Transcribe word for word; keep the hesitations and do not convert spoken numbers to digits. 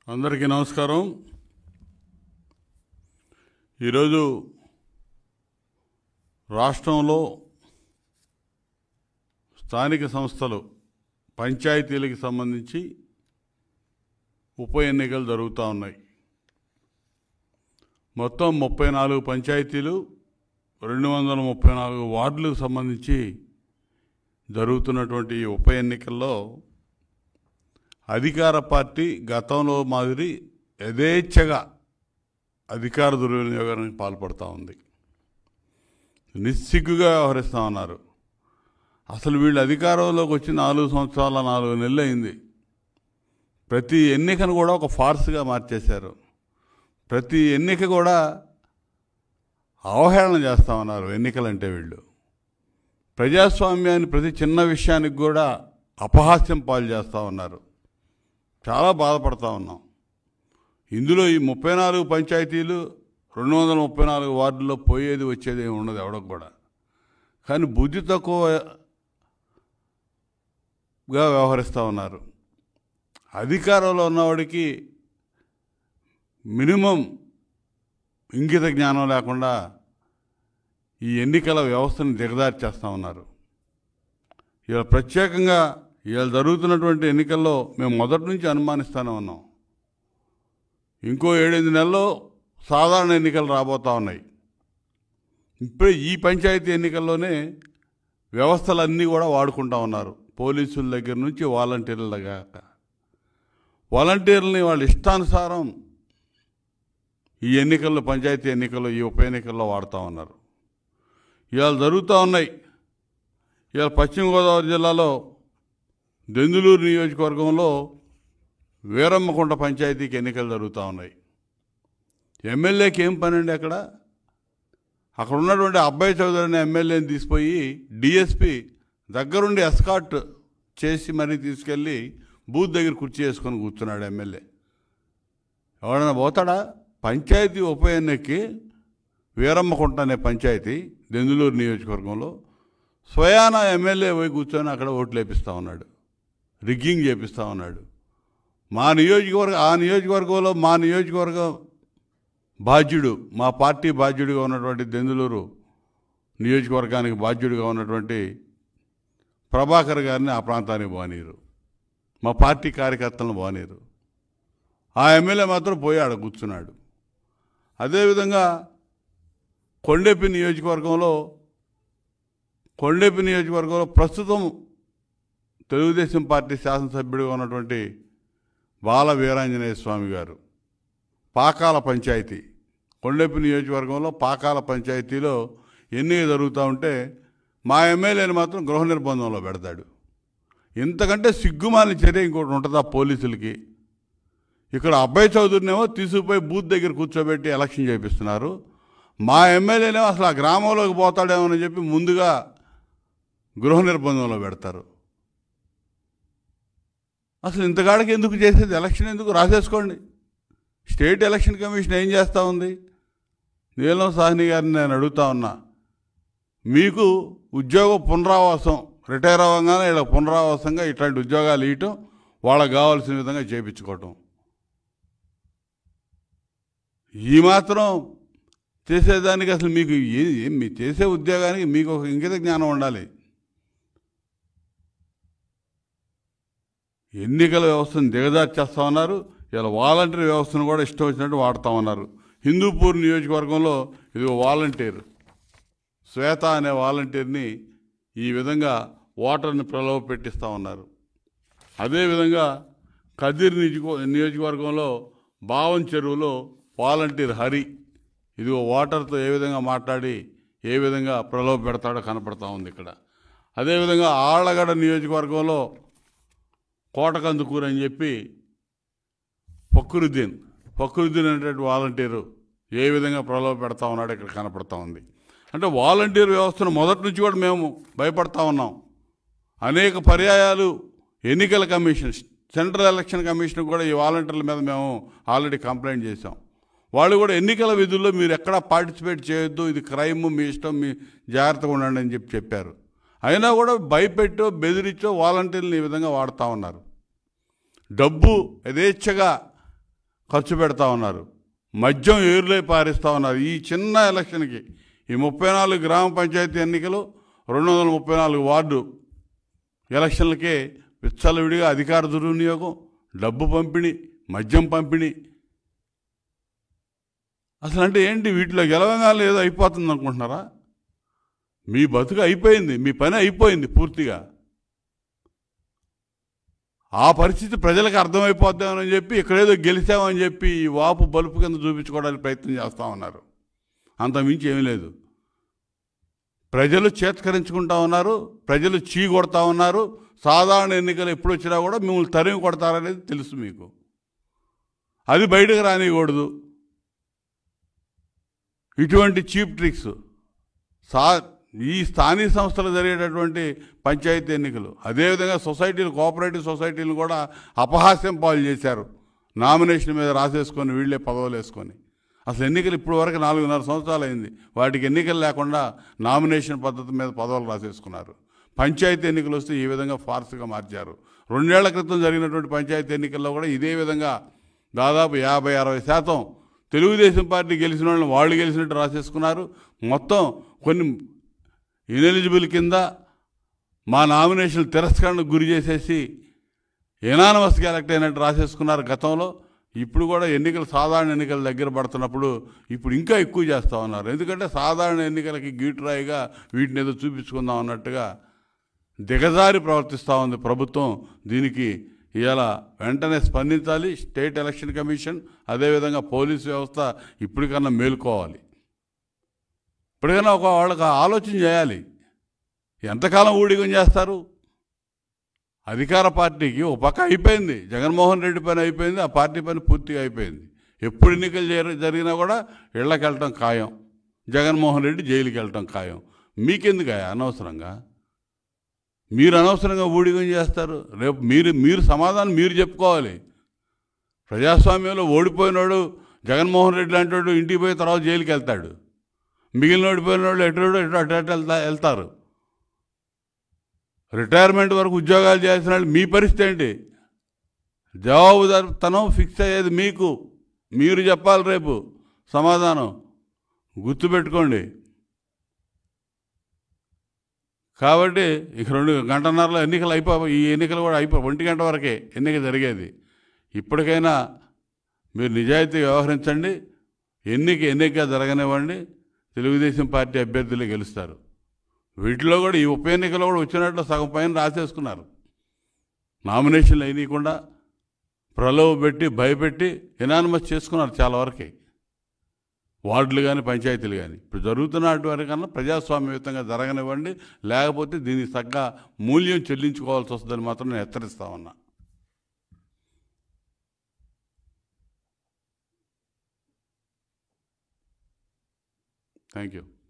అందరికీ నమస్కారం. ఈరోజు రాష్ట్రంలో స్థానిక సంస్థలు పంచాయతీలకు సంబంధించి ఉప ఎన్నికలు జరుగుతూ ఉన్నాయి. మొత్తం ముప్పై నాలుగు పంచాయతీలు, రెండు వందల ముప్పై నాలుగు వార్డులకు సంబంధించి జరుగుతున్నటువంటి ఈ ఉప ఎన్నికల్లో అధికార పార్టీ గతంలో మాదిరి యథేచ్ఛగా అధికార దుర్వినియోగానికి పాల్పడుతూ ఉంది. నిస్సిగ్గుగా వ్యవహరిస్తూ ఉన్నారు. అసలు వీళ్ళు అధికారంలోకి వచ్చి నాలుగు సంవత్సరాల నాలుగు నెలలు అయింది. ప్రతి ఎన్నికను కూడా ఒక ఫార్స్గా మార్చేశారు. ప్రతి ఎన్నిక కూడా అవహేళన చేస్తూ ఉన్నారు. ఎన్నికలంటే వీళ్ళు ప్రజాస్వామ్యాన్ని ప్రతి చిన్న విషయానికి కూడా అపహాస్యం పాలు చేస్తూ ఉన్నారు. చాలా బాధపడతా ఉన్నాం. ఇందులో ఈ ముప్పై నాలుగు పంచాయతీలు, రెండు వందల ముప్పై నాలుగు వార్డుల్లో పోయేది వచ్చేది ఏమి ఉండదు ఎవరికి కూడా. కానీ బుద్ధి తక్కువగా వ్యవహరిస్తూ ఉన్నారు. అధికారంలో ఉన్నవాడికి మినిమం ఇంగిత జ్ఞానం లేకుండా ఈ ఎన్నికల వ్యవస్థను దిగదారి చేస్తూ ఉన్నారు. ఇలా ప్రత్యేకంగా ఇవాళ జరుగుతున్నటువంటి ఎన్నికల్లో మేము మొదటి నుంచి అనుమానిస్తూనే ఉన్నాం. ఇంకో ఏడెనిమిది నెలల్లో సాధారణ ఎన్నికలు రాబోతూ ఉన్నాయి. ఇప్పుడే ఈ పంచాయతీ ఎన్నికల్లోనే వ్యవస్థలన్నీ కూడా వాడుకుంటూ ఉన్నారు. పోలీసుల దగ్గర నుంచి వాలంటీర్ల దాకా. వాలంటీర్లని వాళ్ళ ఇష్టానుసారం ఈ ఎన్నికల్లో, పంచాయతీ ఎన్నికల్లో, ఈ ఉప ఎన్నికల్లో వాడుతూ ఉన్నారు. ఇవాళ జరుగుతూ ఉన్నాయి. ఇవాళ పశ్చిమ గోదావరి జిల్లాలో దెందులూరు నియోజకవర్గంలో వీరమ్మకుంట పంచాయతీకి ఎన్నికలు జరుగుతూ ఉన్నాయి. ఎమ్మెల్యేకి ఏం పని అండి అక్కడ? అక్కడ ఉన్నటువంటి అబ్బాయి చౌదరి అనే ఎమ్మెల్యేని తీసిపోయి డిఎస్పి దగ్గరుండి ఎస్కాట్ చేసి మరీ తీసుకెళ్ళి బూత్ దగ్గర కుర్చీ వేసుకొని కూర్చున్నాడు ఎమ్మెల్యే. ఎవడన్నా పోతాడా? పంచాయతీ ఉప ఎన్నికకి వీరమ్మకుంట అనే పంచాయతీ దెందులూరు నియోజకవర్గంలో స్వయాన ఎమ్మెల్యే పోయి కూర్చొని అక్కడ ఓట్లు వేపిస్తూ ఉన్నాడు, రిగ్గింగ్ చేపిస్తూ ఉన్నాడు. మా నియోజకవర్గం ఆ నియోజకవర్గంలో మా నియోజకవర్గం బాధ్యుడు, మా పార్టీ బాధ్యుడిగా ఉన్నటువంటి దెందులూరు నియోజకవర్గానికి బాధ్యుడిగా ఉన్నటువంటి ప్రభాకర్ గారిని ఆ ప్రాంతానికి పోనీరు, మా పార్టీ కార్యకర్తలను పోనీరు. ఆ ఎమ్మెల్యే మాత్రం పోయి ఆడ కూర్చున్నాడు. అదేవిధంగా కొండెపి నియోజకవర్గంలో కొండెపి నియోజకవర్గంలో ప్రస్తుతం తెలుగుదేశం పార్టీ శాసనసభ్యుడిగా ఉన్నటువంటి బాల వీరాంజనేయ స్వామి గారు పాకాల పంచాయతీ, కొండెపి నియోజకవర్గంలో పాకాల పంచాయతీలో ఎన్నిక జరుగుతూ ఉంటే మా ఎమ్మెల్యేని మాత్రం గృహ నిర్బంధంలో పెడతాడు. ఇంతకంటే సిగ్గుమాలిన చర్య ఇంకోటి ఉంటుందా పోలీసులకి? ఇక్కడ అబ్బాయి చౌదరినేమో తీసుకుపోయి బూత్ దగ్గర కూర్చోబెట్టి ఎలక్షన్ చేపిస్తున్నారు. మా ఎమ్మెల్యేనేమో అసలు ఆ గ్రామంలోకి పోతాడేమోని చెప్పి ముందుగా గృహ నిర్బంధంలో పెడతారు. అసలు ఇంతకాడికి ఎందుకు చేసేది? ఎలక్షన్ ఎందుకు? రాసేసుకోండి. స్టేట్ ఎలక్షన్ కమిషన్ ఏం చేస్తూ ఉంది? నీలం సాహ్ని గారిని నేను అడుగుతా ఉన్నా, మీకు ఉద్యోగ పునరావాసం, రిటైర్ అవ్వగానే ఇలా పునరావాసంగా ఇట్లాంటి ఉద్యోగాలు ఇవ్వటం, వాళ్ళకి కావాల్సిన విధంగా చేయించుకోవటం, ఈ మాత్రం చేసేదానికి అసలు మీకు మీ చేసే ఉద్యోగానికి మీకు ఒక ఇంగిత జ్ఞానం ఉండాలి. ఎన్నికల వ్యవస్థను దిగజారి చేస్తూ ఉన్నారు. ఇలా వాలంటీర్ వ్యవస్థను కూడా ఇష్టం వచ్చినట్టు వాడుతూ ఉన్నారు. హిందూపూర్ నియోజకవర్గంలో ఇది వాలంటీర్ శ్వేత అనే వాలంటీర్ని ఈ విధంగా ఓటర్ని ప్రలోభ పెట్టిస్తూ ఉన్నారు. అదేవిధంగా కదిర్ నియోజకవర్గంలో బావం చెరువులో వాలంటీర్ హరి ఇదిగో ఓటర్తో ఏ విధంగా మాట్లాడి ఏ విధంగా ప్రలోభ పెడతాడో కనపడతా ఉంది ఇక్కడ. అదేవిధంగా ఆళ్లగడ్డ నియోజకవర్గంలో కోటకందుకూరు అని చెప్పి ఫక్రుద్దీన్ ఫక్రుద్దీన్ అనేటువంటి వాలంటీరు ఏ విధంగా ప్రలోభ పెడతా ఉన్నాడో ఇక్కడ కనపడతా ఉంది. అంటే వాలంటీర్ వ్యవస్థను మొదటి నుంచి కూడా మేము భయపడతా ఉన్నాం. అనేక పర్యాయాలు ఎన్నికల కమిషన్, సెంట్రల్ ఎలక్షన్ కమిషన్ కూడా ఈ వాలంటీర్ల మీద మేము ఆల్రెడీ కంప్లైంట్ చేశాం. వాళ్ళు కూడా ఎన్నికల విధుల్లో మీరు ఎక్కడా పార్టిసిపేట్ చేయొద్దు, ఇది క్రైమ్, మీ ఇష్టం, మీ జాగ్రత్తగా ఉండండి అని చెప్పి చెప్పారు. అయినా కూడా భయపెట్టో బెదిరించో వాలంటీర్లను ఈ విధంగా వాడుతూ ఉన్నారు. డబ్బు యథేచ్ఛగా ఖర్చు పెడతా ఉన్నారు, మద్యం ఏరులై పారిస్తూ ఉన్నారు. ఈ చిన్న ఎలక్షన్కి ఈ ముప్పై నాలుగు గ్రామ పంచాయతీ ఎన్నికలు, రెండు వందల ముప్పై నాలుగు వార్డు ఎలక్షన్లకే విచ్చలవిడిగా అధికార దుర్వినియోగం, డబ్బు పంపిణీ, మద్యం పంపిణీ. అసలు అంటే ఏంటి? వీటిలో గెలవగానే ఏదో అయిపోతుంది అనుకుంటున్నారా? మీ బతుకు అయిపోయింది, మీ పని అయిపోయింది పూర్తిగా. ఆ పరిస్థితి ప్రజలకు అర్థమైపోద్దామని చెప్పి ఇక్కడేదో గెలిచామని చెప్పి ఈ వాపు బలుపు కింద చూపించుకోవడానికి ప్రయత్నం చేస్తూ ఉన్నారు. అంతమించి ఏమీ లేదు. ప్రజలు చేత్కరించుకుంటా ఉన్నారు, ప్రజలు చీ కొడతా ఉన్నారు. సాధారణ ఎన్నికలు ఎప్పుడు వచ్చినా కూడా మిమ్మల్ని తరిమి కొడతారనేది తెలుసు మీకు. అది బయటకు రానియకూడదు. ఇటువంటి చీప్ ట్రిక్స్ సా ఈ స్థానిక సంస్థలు జరిగేటటువంటి పంచాయతీ ఎన్నికలు, అదేవిధంగా సొసైటీలు, కోఆపరేటివ్ సొసైటీలు కూడా అపహాస్యం పాలు చేశారు. నామినేషన్ మీద రాసేసుకొని వీళ్ళే పదవులు వేసుకొని. అసలు ఎన్నికలు ఇప్పుడు వరకు నాలుగున్నర సంవత్సరాలు అయింది, వాటికి ఎన్నికలు లేకుండా నామినేషన్ పద్ధతి మీద పదవులు రాసేసుకున్నారు. పంచాయతీ ఎన్నికలు వస్తే ఈ విధంగా ఫార్స్గా మార్చారు. రెండేళ్ల క్రితం జరిగినటువంటి పంచాయతీ ఎన్నికల్లో కూడా ఇదే విధంగా దాదాపు యాభై అరవై శాతం తెలుగుదేశం పార్టీ గెలిచిన వాళ్ళని వాళ్ళు గెలిచినట్టు రాసేసుకున్నారు. మొత్తం కొన్ని ఇనెలిజిబుల్ కింద మా నామినేషన్ తిరస్కరణకు గురి చేసేసి ఎనానమస్గా ఎలక్ట్ అయినట్టు రాసేసుకున్నారు గతంలో. ఇప్పుడు కూడా ఎన్నికలు, సాధారణ ఎన్నికల దగ్గర పడుతున్నప్పుడు ఇప్పుడు ఇంకా ఎక్కువ చేస్తూ ఉన్నారు. ఎందుకంటే సాధారణ ఎన్నికలకి గీటురాయిగా వీటిని ఏదో చూపించుకుందాం అన్నట్టుగా దిగజారి ప్రవర్తిస్తూ ఉంది ప్రభుత్వం. దీనికి ఇలా వెంటనే స్పందించాలి స్టేట్ ఎలక్షన్ కమిషన్, అదేవిధంగా పోలీసు వ్యవస్థ ఇప్పటికన్నా మేలుకోవాలి. ఇప్పటికైనా ఒక వాళ్ళకి ఆలోచన చేయాలి. ఎంతకాలం ఊడిగం చేస్తారు? అధికార పార్టీకి ఒక పక్క అయిపోయింది, జగన్మోహన్ రెడ్డి పని అయిపోయింది, ఆ పార్టీ పని పూర్తిగా అయిపోయింది. ఎప్పుడు ఎన్నికలు జరిగినా కూడా ఇళ్ళకి వెళ్ళటం ఖాయం, జగన్మోహన్ రెడ్డి జైలుకి వెళ్ళటం ఖాయం. మీకెందుకు అనవసరంగా? మీరు అనవసరంగా ఊడిగం చేస్తారు. రేపు మీరు మీరు సమాధానం మీరు చెప్పుకోవాలి. ప్రజాస్వామ్యంలో ఓడిపోయినోడు జగన్మోహన్ రెడ్డి లాంటి వాడు ఇంటికి పోయి తర్వాత జైలుకి వెళ్తాడు. మిగిలిన ఓడిపోయిన వాళ్ళు ఎటు ఎటు అటు అటు వెళ్తా వెళ్తారు రిటైర్మెంట్ వరకు ఉద్యోగాలు చేసిన వాళ్ళు. మీ పరిస్థితి ఏంటి? జవాబుదారితనం ఫిక్స్ అయ్యేది మీకు. మీరు చెప్పాలి రేపు సమాధానం. గుర్తుపెట్టుకోండి. కాబట్టి ఇక రెండు గంటన్నరలో ఎన్నికలు అయిపో ఈ ఎన్నికలు కూడా అయిపో ఒంటి గంట వరకే ఎన్నిక జరిగేది. ఇప్పటికైనా మీరు నిజాయితీ వ్యవహరించండి. ఎన్నిక ఎన్నిక జరగనివ్వండి. తెలుగుదేశం పార్టీ అభ్యర్థులే గెలుస్తారు. వీటిలో కూడా ఈ ఉప ఎన్నికలో కూడా వచ్చినట్లు సగం పైన రాసేసుకున్నారు. నామినేషన్లు అయినకుండా ప్రలోభ పెట్టి భయపెట్టి ఎనానిమస్ చేసుకున్నారు చాలా వరకే, వార్డులు కానీ పంచాయతీలు కానీ. ఇప్పుడు జరుగుతున్నటువంటి వరకన్నా ప్రజాస్వామ్యయుతంగా జరగనివ్వండి, లేకపోతే దీనికి తగ్గ మూల్యం చెల్లించుకోవాల్సి వస్తుందని మాత్రం నేను హెచ్చరిస్తా ఉన్నా. Thank you.